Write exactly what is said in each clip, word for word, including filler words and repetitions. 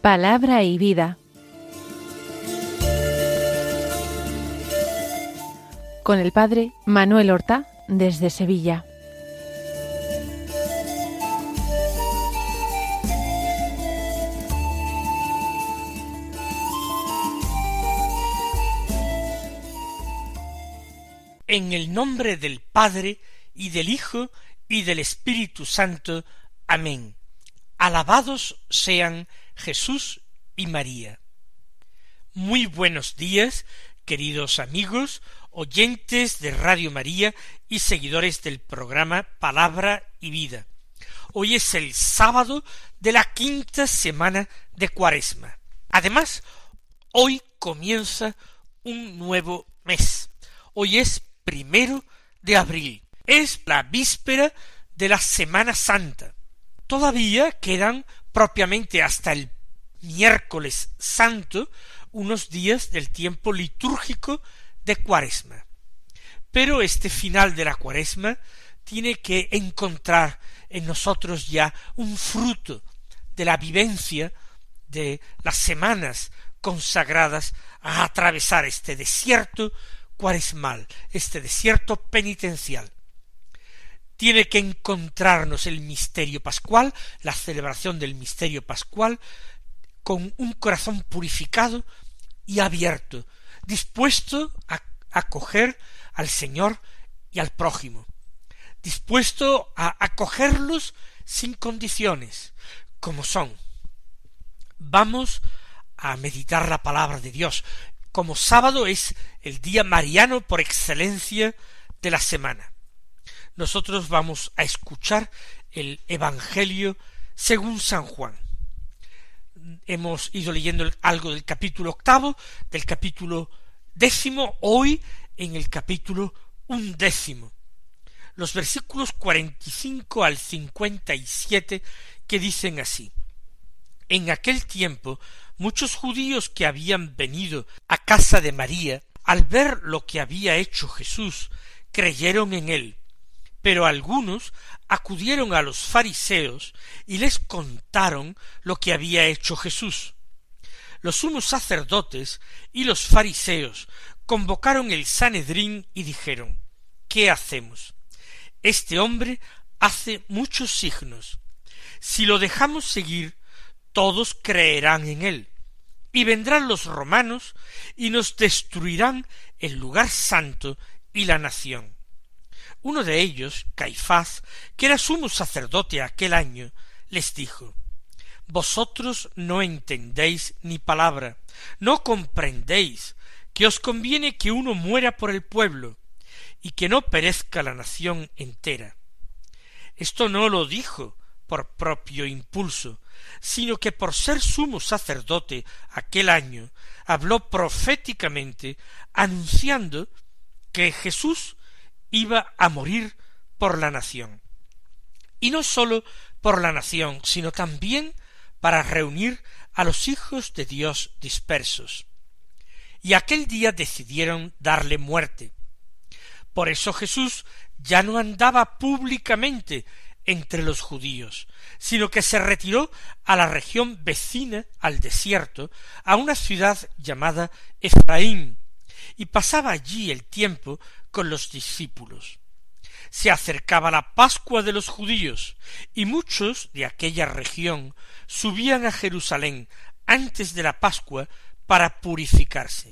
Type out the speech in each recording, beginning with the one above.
Palabra y vida. Con el padre Manuel Horta desde Sevilla. En el nombre del Padre, y del Hijo, y del Espíritu Santo. Amén. Alabados sean Jesús y María. Muy buenos días, queridos amigos, oyentes de Radio María y seguidores del programa Palabra y Vida. Hoy es el sábado de la quinta semana de Cuaresma. Además, hoy comienza un nuevo mes. Hoy es primero de abril. Es la víspera de la Semana Santa. Todavía quedan propiamente hasta el miércoles santo unos días del tiempo litúrgico de Cuaresma. Pero este final de la Cuaresma tiene que encontrar en nosotros ya un fruto de la vivencia de las semanas consagradas a atravesar este desierto cuaresmal, este desierto penitencial. Tiene que encontrarnos el misterio pascual, la celebración del misterio pascual, con un corazón purificado y abierto, dispuesto a acoger al Señor y al prójimo, dispuesto a acogerlos sin condiciones, como son. Vamos a meditar la palabra de Dios. Como sábado es el día mariano por excelencia de la semana. Nosotros vamos a escuchar el Evangelio según San Juan. Hemos ido leyendo algo del capítulo octavo, del capítulo décimo, hoy en el capítulo undécimo. Los versículos cuarenta y cinco al cincuenta y siete que dicen así: En aquel tiempo, muchos judíos que habían venido a casa de María, al ver lo que había hecho Jesús, creyeron en él. Pero algunos acudieron a los fariseos y les contaron lo que había hecho Jesús. Los sumos sacerdotes y los fariseos convocaron el Sanedrín y dijeron: ¿Qué hacemos? Este hombre hace muchos signos. Si lo dejamos seguir, todos creerán en él, y vendrán los romanos y nos destruirán el lugar santo y la nación. Uno de ellos, Caifás, que era sumo sacerdote aquel año, les dijo: Vosotros no entendéis ni palabra, no comprendéis que os conviene que uno muera por el pueblo, y que no perezca la nación entera. Esto no lo dijo por propio impulso, sino que por ser sumo sacerdote aquel año, habló proféticamente, anunciando que Jesús iba a morir por la nación. Y no sólo por la nación, sino también para reunir a los hijos de Dios dispersos. Y aquel día decidieron darle muerte. Por eso Jesús ya no andaba públicamente entre los judíos, sino que se retiró a la región vecina al desierto, a una ciudad llamada Efraín, y pasaba allí el tiempo con los discípulos. Se acercaba la Pascua de los judíos, y muchos de aquella región subían a Jerusalén antes de la Pascua para purificarse.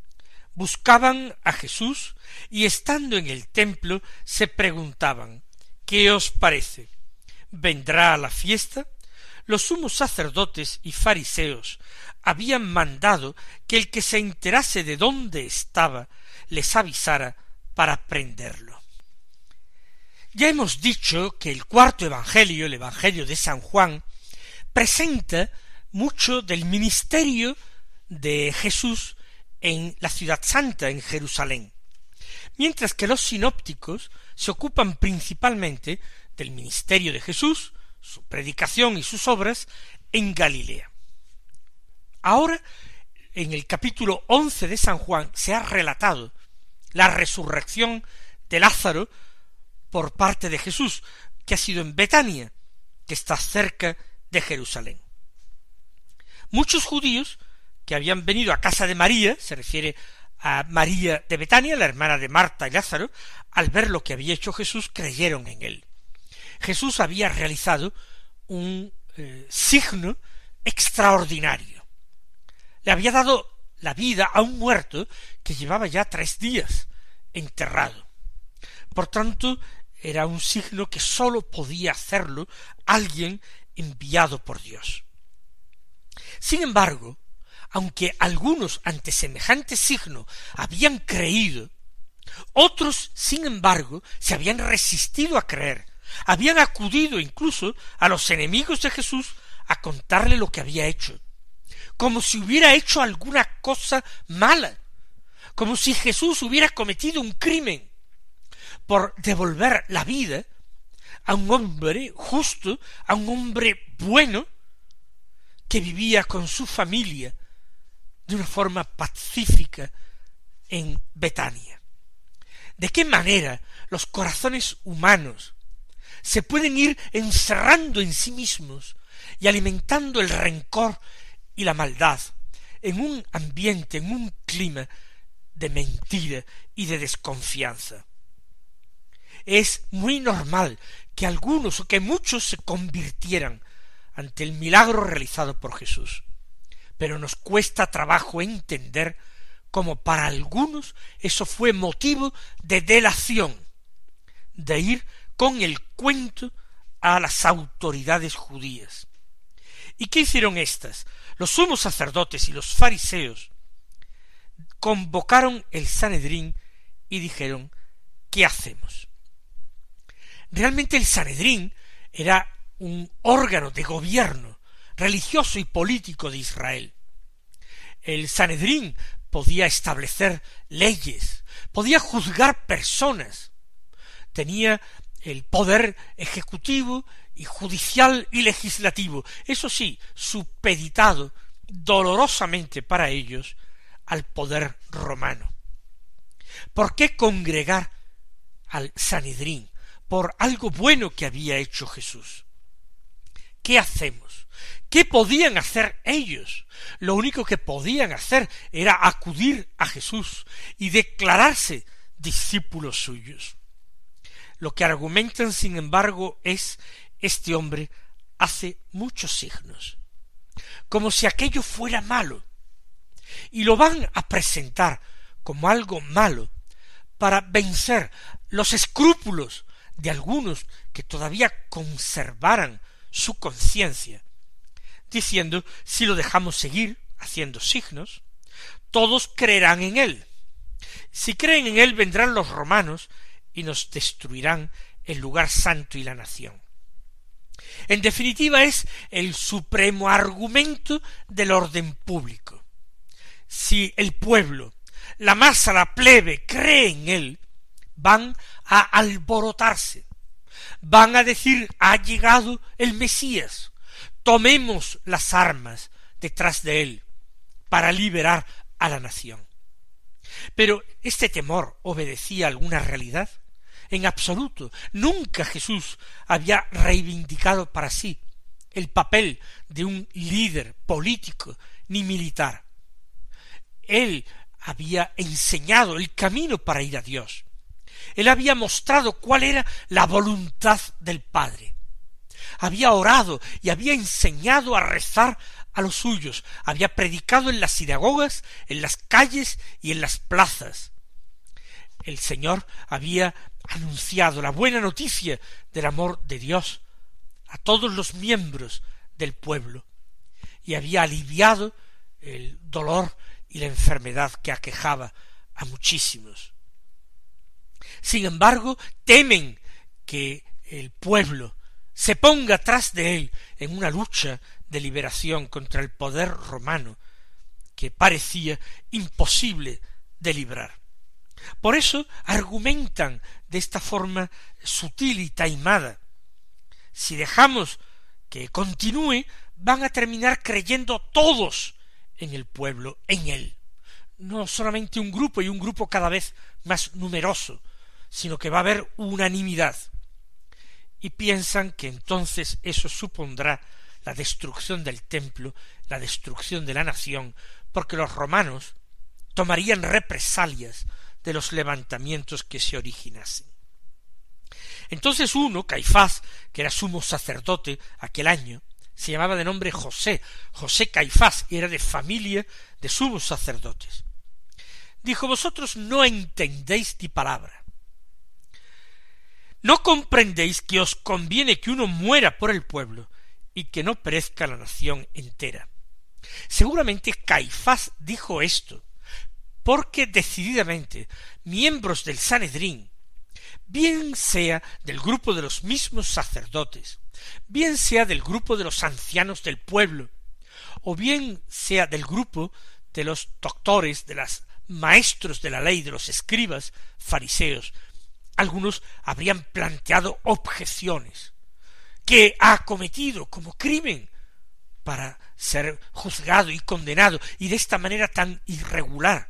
Buscaban a Jesús, y estando en el templo se preguntaban: ¿Qué os parece? ¿Vendrá a la fiesta? Los sumos sacerdotes y fariseos habían mandado que el que se enterase de dónde estaba les avisara para prenderlo. Ya hemos dicho que el cuarto evangelio, el evangelio de San Juan, presenta mucho del ministerio de Jesús en la ciudad santa, en Jerusalén, mientras que los sinópticos se ocupan principalmente del ministerio de Jesús, su predicación y sus obras en Galilea. Ahora, en el capítulo once de San Juan, se ha relatado la resurrección de Lázaro por parte de Jesús, que ha sido en Betania, que está cerca de Jerusalén. muchos judíos que habían venido a casa de María, se refiere a María de Betania, la hermana de Marta y Lázaro, al ver lo que había hecho Jesús, creyeron en él. Jesús había realizado un eh, signo extraordinario. Le había dado la vida a un muerto que llevaba ya tres días enterrado. Por tanto, era un signo que sólo podía hacerlo alguien enviado por Dios. Sin embargo, aunque algunos ante semejante signo habían creído, otros, sin embargo, se habían resistido a creer, habían acudido incluso a los enemigos de Jesús a contarle lo que había hecho, como si hubiera hecho alguna cosa mala, como si Jesús hubiera cometido un crimen por devolver la vida a un hombre justo, a un hombre bueno, que vivía con su familia de una forma pacífica en Betania. ¿De qué manera los corazones humanos se pueden ir encerrando en sí mismos y alimentando el rencor y la maldad en un ambiente, en un clima de mentira y de desconfianza? Es muy normal que algunos o que muchos se convirtieran ante el milagro realizado por Jesús, pero nos cuesta trabajo entender cómo para algunos eso fue motivo de delación, de ir con el cuento a las autoridades judías. ¿Y qué hicieron éstas? Los sumos sacerdotes y los fariseos convocaron el Sanedrín y dijeron: ¿qué hacemos? Realmente el Sanedrín era un órgano de gobierno religioso y político de Israel. El Sanedrín podía establecer leyes, podía juzgar personas, tenía el poder ejecutivo y judicial y legislativo, eso sí, supeditado dolorosamente para ellos al poder romano. ¿Por qué congregar al Sanedrín? Por algo bueno que había hecho Jesús. ¿Qué hacemos? ¿Qué podían hacer ellos? Lo único que podían hacer era acudir a Jesús y declararse discípulos suyos. Lo que argumentan, sin embargo, es: este hombre hace muchos signos, como si aquello fuera malo, y lo van a presentar como algo malo para vencer los escrúpulos de algunos que todavía conservaran su conciencia, diciendo: si lo dejamos seguir haciendo signos, todos creerán en él. Si creen en él, vendrán los romanos y nos destruirán el lugar santo y la nación. En definitiva, es el supremo argumento del orden público. Si el pueblo, la masa, la plebe, cree en él, van a alborotarse, van a decir: ha llegado el Mesías, tomemos las armas detrás de él para liberar a la nación. Pero ¿este temor obedecía a alguna realidad? En absoluto. Nunca Jesús había reivindicado para sí el papel de un líder político ni militar. Él había enseñado el camino para ir a Dios. Él había mostrado cuál era la voluntad del Padre. Había orado y había enseñado a rezar a los suyos. Había predicado en las sinagogas, en las calles y en las plazas. El Señor había anunciado la buena noticia del amor de Dios a todos los miembros del pueblo y había aliviado el dolor y la enfermedad que aquejaba a muchísimos. Sin embargo, temen que el pueblo se ponga tras de él en una lucha de liberación contra el poder romano que parecía imposible de librar. Por eso argumentan de esta forma sutil y taimada: si dejamos que continúe, van a terminar creyendo todos en el pueblo, en él. No solamente un grupo, y un grupo cada vez más numeroso, sino que va a haber unanimidad. Y piensan que entonces eso supondrá la destrucción del templo, la destrucción de la nación, porque los romanos tomarían represalias de los levantamientos que se originasen. Entonces uno, Caifás, que era sumo sacerdote aquel año, se llamaba de nombre José, José Caifás, y era de familia de sumos sacerdotes. Dijo: vosotros no entendéis ni palabra. ¿No comprendéis que os conviene que uno muera por el pueblo y que no perezca la nación entera? Seguramente Caifás dijo esto porque decididamente miembros del Sanedrín, bien sea del grupo de los mismos sacerdotes, bien sea del grupo de los ancianos del pueblo, o bien sea del grupo de los doctores, de los maestros de la ley, de los escribas, fariseos, algunos habrían planteado objeciones que ha cometido como crimen para ser juzgado y condenado, y de esta manera tan irregular.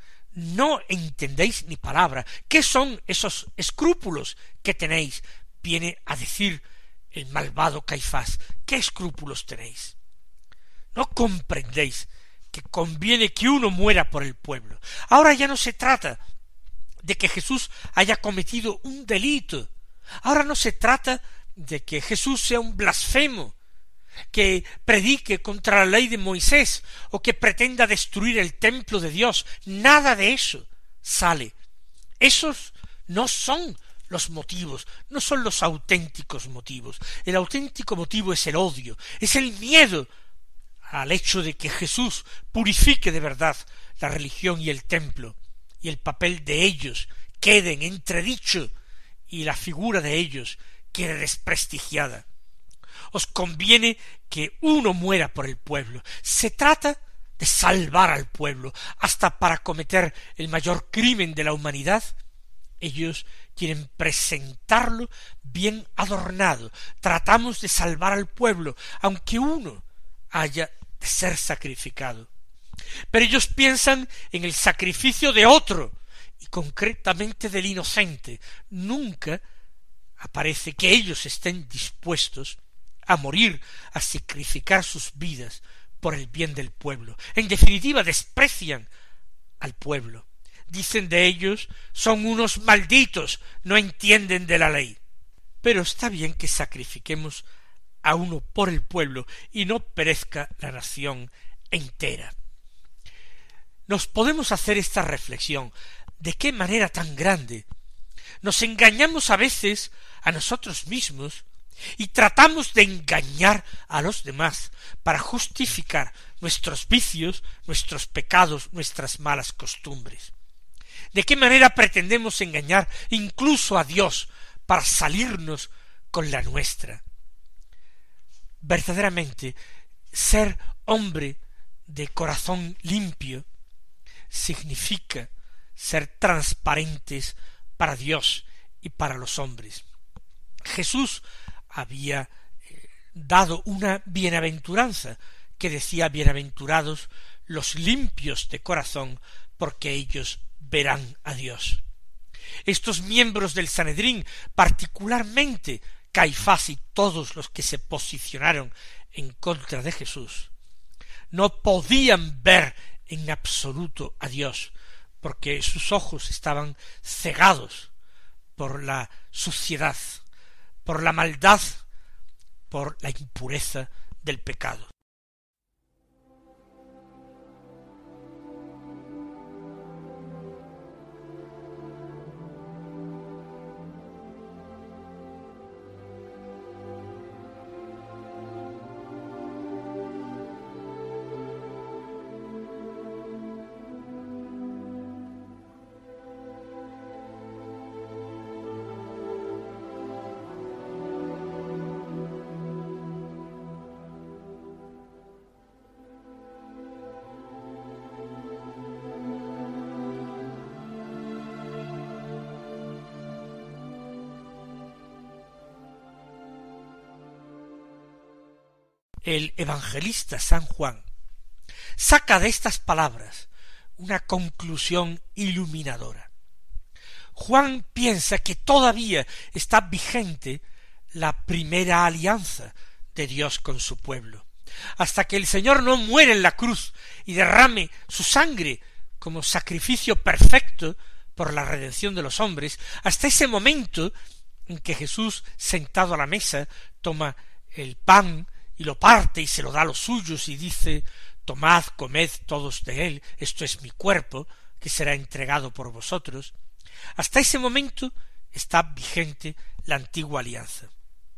No entendéis ni palabra. ¿Qué son esos escrúpulos que tenéis? Viene a decir el malvado Caifás. ¿Qué escrúpulos tenéis? ¿No comprendéis que conviene que uno muera por el pueblo? Ahora ya no se trata de que Jesús haya cometido un delito. Ahora no se trata de que Jesús sea un blasfemo, que predique contra la ley de Moisés, o que pretenda destruir el templo de Dios. Nada de eso sale. Esos no son los motivos, no son los auténticos motivos. El auténtico motivo es el odio, es el miedo al hecho de que Jesús purifique de verdad la religión y el templo, y el papel de ellos quede en entredicho, y la figura de ellos quede desprestigiada. Os conviene que uno muera por el pueblo. Se trata de salvar al pueblo, hasta para cometer el mayor crimen de la humanidad. Ellos quieren presentarlo bien adornado. Tratamos de salvar al pueblo, aunque uno haya de ser sacrificado. Pero ellos piensan en el sacrificio de otro, y concretamente del inocente. Nunca aparece que ellos estén dispuestos a morir, a sacrificar sus vidas por el bien del pueblo. En definitiva, desprecian al pueblo. Dicen de ellos: son unos malditos, no entienden de la ley. Pero está bien que sacrifiquemos a uno por el pueblo y no perezca la nación entera. Nos podemos hacer esta reflexión: ¿de qué manera tan grande nos engañamos a veces a nosotros mismos y tratamos de engañar a los demás para justificar nuestros vicios, nuestros pecados, nuestras malas costumbres? ¿De qué manera pretendemos engañar incluso a Dios para salirnos con la nuestra? Verdaderamente, ser hombre de corazón limpio significa ser transparentes para Dios y para los hombres. Jesús había eh, dado una bienaventuranza que decía: bienaventurados los limpios de corazón, porque ellos verán a Dios. Estos miembros del Sanedrín, particularmente Caifás y todos los que se posicionaron en contra de Jesús, no podían ver en absoluto a Dios, porque sus ojos estaban cegados por la suciedad, por la maldad, por la impureza del pecado. El evangelista San Juan saca de estas palabras una conclusión iluminadora. Juan piensa que todavía está vigente la primera alianza de Dios con su pueblo. Hasta que el Señor no muere en la cruz y derrame su sangre como sacrificio perfecto por la redención de los hombres, hasta ese momento en que Jesús, sentado a la mesa, toma el pan y lo parte y se lo da a los suyos y dice: tomad, comed todos de él, esto es mi cuerpo, que será entregado por vosotros. Hasta ese momento está vigente la antigua alianza.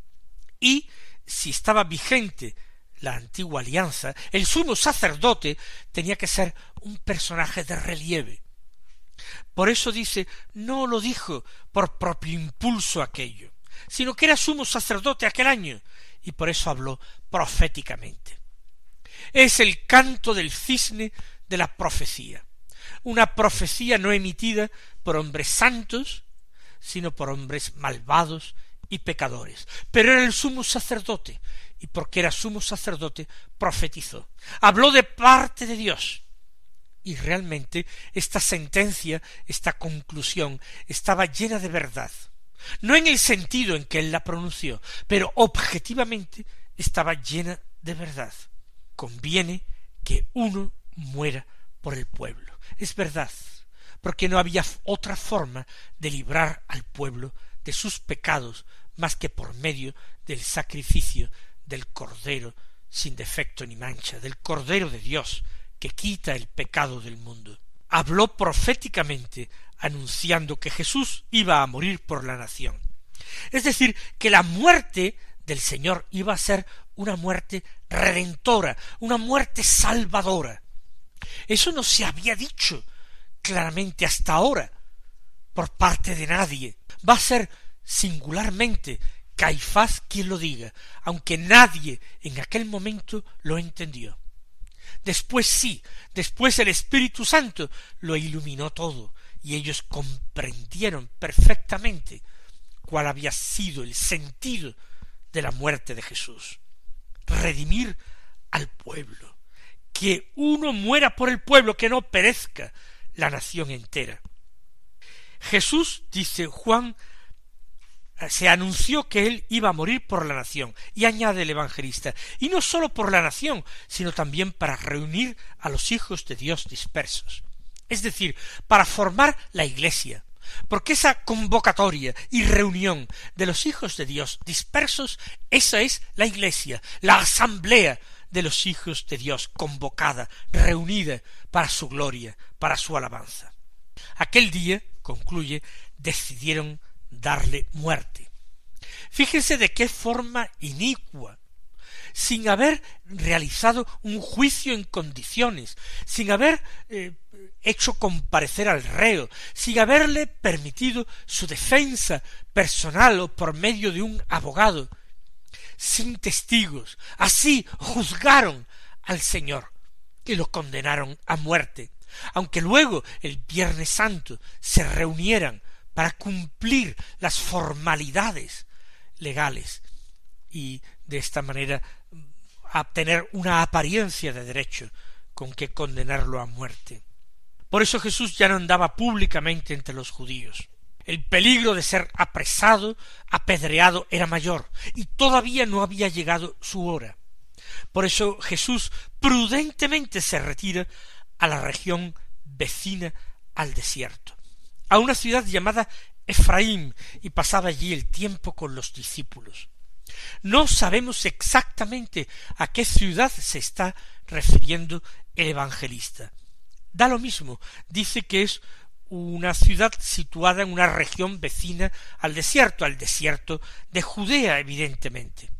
Y si estaba vigente la antigua alianza, el sumo sacerdote tenía que ser un personaje de relieve. Por eso dice, no lo dijo por propio impulso aquello, sino que era sumo sacerdote aquel año, y por eso habló proféticamente. Es el canto del cisne de la profecía, una profecía no emitida por hombres santos, sino por hombres malvados y pecadores. Pero era el sumo sacerdote, y porque era sumo sacerdote, profetizó, habló de parte de Dios. Y realmente esta sentencia, esta conclusión, estaba llena de verdad. No en el sentido en que él la pronunció, pero objetivamente estaba llena de verdad. Conviene que uno muera por el pueblo. Es verdad, porque no había otra forma de librar al pueblo de sus pecados más que por medio del sacrificio del Cordero sin defecto ni mancha, del Cordero de Dios, que quita el pecado del mundo. Habló proféticamente anunciando que Jesús iba a morir por la nación. Es decir, que la muerte del Señor iba a ser una muerte redentora, una muerte salvadora. Eso no se había dicho claramente hasta ahora por parte de nadie. Va a ser singularmente Caifás quien lo diga, aunque nadie en aquel momento lo entendió. Después sí, después el Espíritu Santo lo iluminó todo, y ellos comprendieron perfectamente cuál había sido el sentido de la muerte de Jesús. Redimir al pueblo, que uno muera por el pueblo, que no perezca la nación entera. Jesús, dice Juan, se anunció que él iba a morir por la nación, y añade el evangelista, y no sólo por la nación, sino también para reunir a los hijos de Dios dispersos, es decir, para formar la Iglesia, porque esa convocatoria y reunión de los hijos de Dios dispersos, esa es la Iglesia, la asamblea de los hijos de Dios convocada, reunida para su gloria, para su alabanza. Aquel día, concluye, decidieron darle muerte. Fíjense de qué forma inicua, sin haber realizado un juicio en condiciones, sin haber eh, hecho comparecer al reo, sin haberle permitido su defensa personal o por medio de un abogado, sin testigos. Así juzgaron al Señor y lo condenaron a muerte, aunque luego el Viernes Santo se reunieran para cumplir las formalidades legales y de esta manera obtener una apariencia de derecho con que condenarlo a muerte. Por eso Jesús ya no andaba públicamente entre los judíos. El peligro de ser apresado, apedreado, era mayor, y todavía no había llegado su hora. Por eso Jesús prudentemente se retira a la región vecina al desierto, a una ciudad llamada Efraín, y pasaba allí el tiempo con los discípulos. No sabemos exactamente a qué ciudad se está refiriendo el evangelista. Da lo mismo, dice que es una ciudad situada en una región vecina al desierto, al desierto de Judea, evidentemente.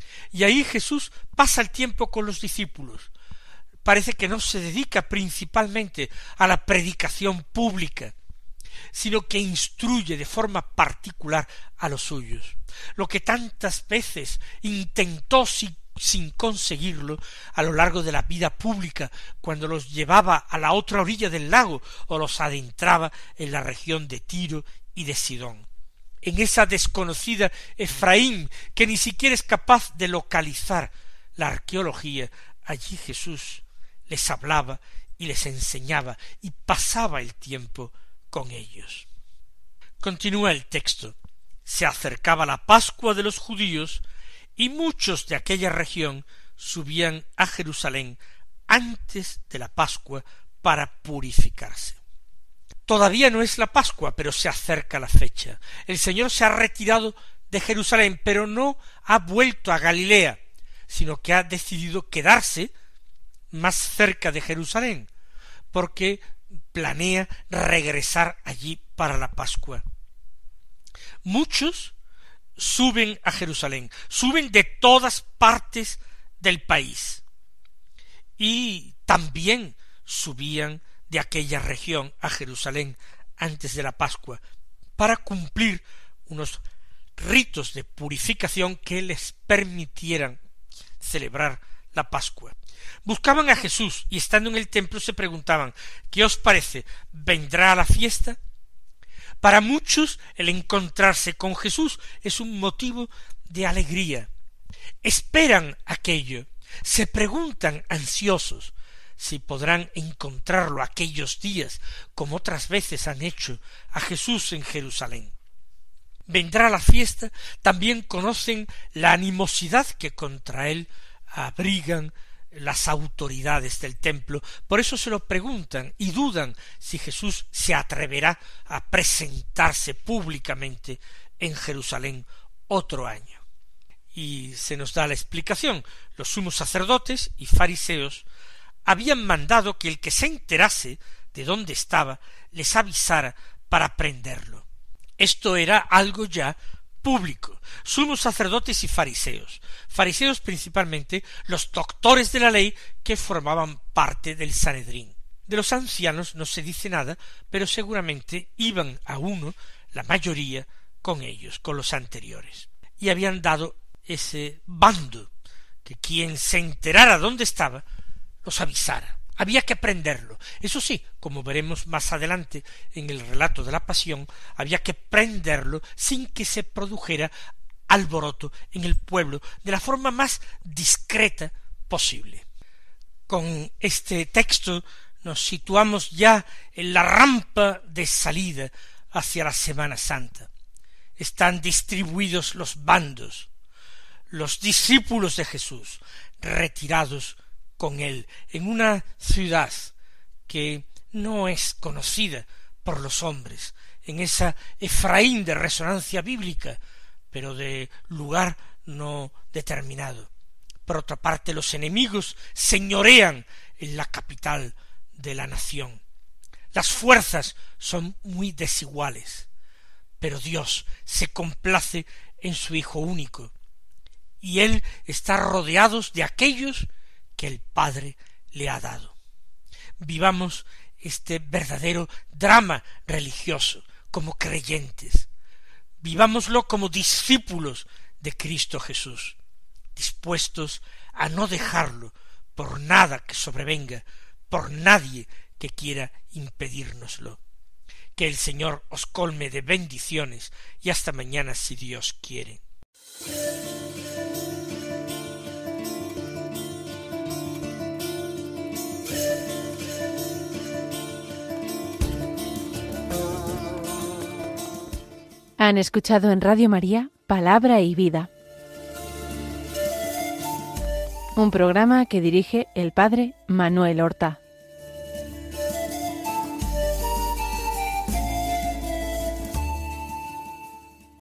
Y ahí Jesús pasa el tiempo con los discípulos. Parece que no se dedica principalmente a la predicación pública, sino que instruye de forma particular a los suyos, lo que tantas veces intentó sin, sin conseguirlo a lo largo de la vida pública, cuando los llevaba a la otra orilla del lago o los adentraba en la región de Tiro y de Sidón. En esa desconocida Efraín, que ni siquiera es capaz de localizar la arqueología, allí Jesús les hablaba y les enseñaba y pasaba el tiempo con ellos. Continúa el texto. Se acercaba la Pascua de los judíos y muchos de aquella región subían a Jerusalén antes de la Pascua para purificarse. Todavía no es la Pascua, pero se acerca la fecha. El Señor se ha retirado de Jerusalén, pero no ha vuelto a Galilea, sino que ha decidido quedarse más cerca de Jerusalén, porque planea regresar allí para la Pascua. Muchos suben a Jerusalén, suben de todas partes del país, y también subían de aquella región a Jerusalén antes de la Pascua, para cumplir unos ritos de purificación que les permitieran celebrar la Pascua. Buscaban a Jesús y estando en el templo se preguntaban: ¿qué os parece? ¿Vendrá a la fiesta? Para muchos el encontrarse con Jesús es un motivo de alegría. Esperan aquello, se preguntan ansiosos si podrán encontrarlo aquellos días, como otras veces han hecho a Jesús en Jerusalén. Vendrá la fiesta, también conocen la animosidad que contra él abrigan las autoridades del templo, por eso se lo preguntan y dudan si Jesús se atreverá a presentarse públicamente en Jerusalén otro año. Y se nos da la explicación: los sumos sacerdotes y fariseos habían mandado que el que se enterase de dónde estaba les avisara para prenderlo. Esto era algo ya público. Sumos sacerdotes y fariseos. Fariseos principalmente los doctores de la ley que formaban parte del Sanedrín. De los ancianos no se dice nada, pero seguramente iban a uno, la mayoría, con ellos, con los anteriores. Y habían dado ese bando, que quien se enterara dónde estaba, los avisara. Había que prenderlo. Eso sí, como veremos más adelante en el relato de la Pasión, había que prenderlo sin que se produjera alboroto en el pueblo, de la forma más discreta posible. Con este texto nos situamos ya en la rampa de salida hacia la Semana Santa. Están distribuidos los bandos, los discípulos de Jesús, retirados con él en una ciudad que no es conocida por los hombres, en esa Efraín de resonancia bíblica, pero de lugar no determinado. Por otra parte, los enemigos señorean en la capital de la nación. Las fuerzas son muy desiguales, pero Dios se complace en su Hijo único, y él está rodeado de aquellos que el Padre le ha dado. Vivamos este verdadero drama religioso como creyentes. Vivámoslo como discípulos de Cristo Jesús, dispuestos a no dejarlo por nada que sobrevenga, por nadie que quiera impedírnoslo. Que el Señor os colme de bendiciones y hasta mañana si Dios quiere. Han escuchado en Radio María Palabra y Vida, un programa que dirige el Padre Manuel Horta.